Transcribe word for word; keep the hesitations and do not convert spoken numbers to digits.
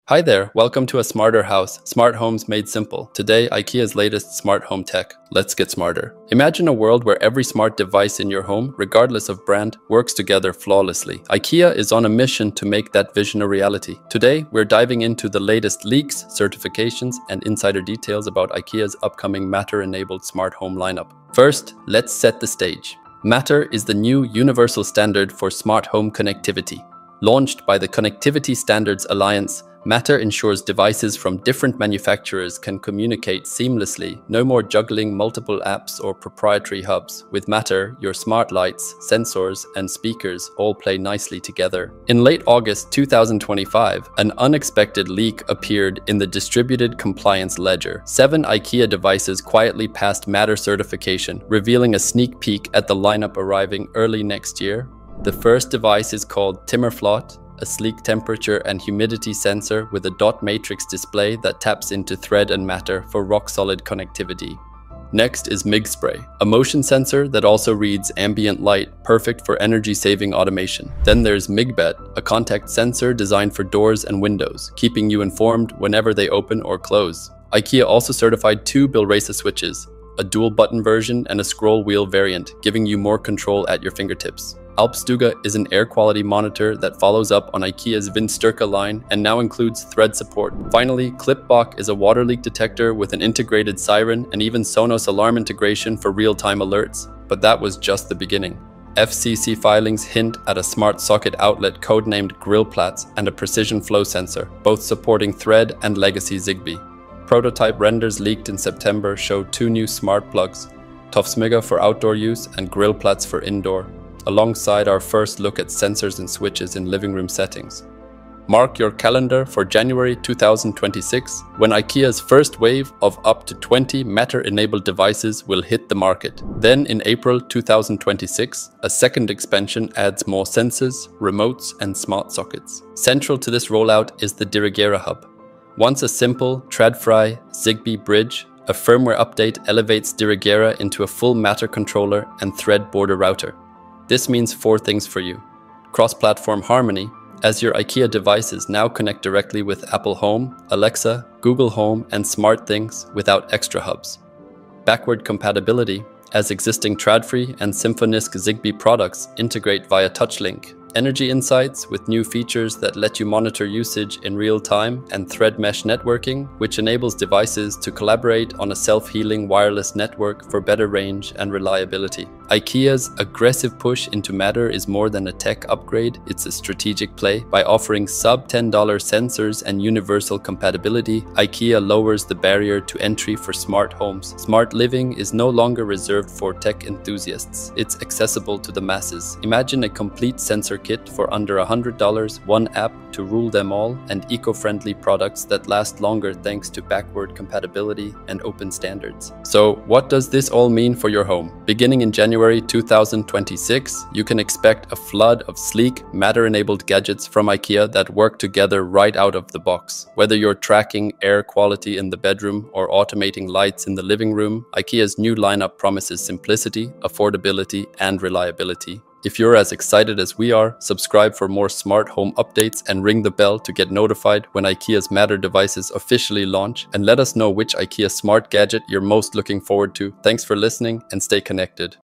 Hi there, welcome to a smarter house, smart homes made simple. Today, IKEA's latest smart home tech. Let's get smarter. Imagine a world where every smart device in your home, regardless of brand, works together flawlessly. IKEA is on a mission to make that vision a reality. Today, we're diving into the latest leaks, certifications, and insider details about IKEA's upcoming Matter-enabled smart home lineup. First, let's set the stage. Matter is the new universal standard for smart home connectivity. Launched by the Connectivity Standards Alliance, Matter ensures devices from different manufacturers can communicate seamlessly, no more juggling multiple apps or proprietary hubs. With Matter, your smart lights, sensors, and speakers all play nicely together. In late August two thousand twenty-five, an unexpected leak appeared in the Distributed Compliance Ledger. Seven IKEA devices quietly passed Matter certification, revealing a sneak peek at the lineup arriving early next year. The first device is called TIMMERFLOTTE, a sleek temperature and humidity sensor with a dot matrix display that taps into thread and matter for rock-solid connectivity. Next is MYGGSPRAY, a motion sensor that also reads ambient light, perfect for energy-saving automation. Then there's MYGGBETT, a contact sensor designed for doors and windows, keeping you informed whenever they open or close. IKEA also certified two BILRESA switches, a dual-button version and a scroll wheel variant, giving you more control at your fingertips. Alpstuga is an air quality monitor that follows up on IKEA's Vindstyrka line and now includes thread support. Finally, Clipbox is a water leak detector with an integrated siren and even Sonos alarm integration for real-time alerts. But that was just the beginning. F C C filings hint at a smart socket outlet codenamed GrillPlats and a precision flow sensor, both supporting Thread and legacy Zigbee. Prototype renders leaked in September showed two new smart plugs, TOFSMIGA for outdoor use and GrillPlats for indoor, alongside our first look at sensors and switches in living room settings. Mark your calendar for January two thousand twenty-six, when IKEA's first wave of up to twenty Matter-enabled devices will hit the market. Then in April two thousand twenty-six, a second expansion adds more sensors, remotes, and smart sockets. Central to this rollout is the Dirigera Hub. Once a simple Tradfri Zigbee bridge, a firmware update elevates Dirigera into a full Matter controller and thread border router. This means four things for you. Cross-platform harmony, as your IKEA devices now connect directly with Apple Home, Alexa, Google Home, and SmartThings without extra hubs. Backward compatibility, as existing Tradfri and Symfonisk Zigbee products integrate via TouchLink. Energy insights with new features that let you monitor usage in real time, and thread mesh networking, which enables devices to collaborate on a self-healing wireless network for better range and reliability. IKEA's aggressive push into Matter is more than a tech upgrade, it's a strategic play. By offering sub ten dollar sensors and universal compatibility, IKEA lowers the barrier to entry for smart homes. Smart living is no longer reserved for tech enthusiasts, it's accessible to the masses. Imagine a complete sensor kit for under one hundred dollars, one app to rule them all, and eco-friendly products that last longer thanks to backward compatibility and open standards. So what does this all mean for your home? Beginning in January two thousand twenty-six, you can expect a flood of sleek, Matter-enabled gadgets from IKEA that work together right out of the box. Whether you're tracking air quality in the bedroom or automating lights in the living room, IKEA's new lineup promises simplicity, affordability, and reliability. If you're as excited as we are, subscribe for more smart home updates and ring the bell to get notified when IKEA's Matter devices officially launch, and let us know which IKEA smart gadget you're most looking forward to. Thanks for listening and stay connected.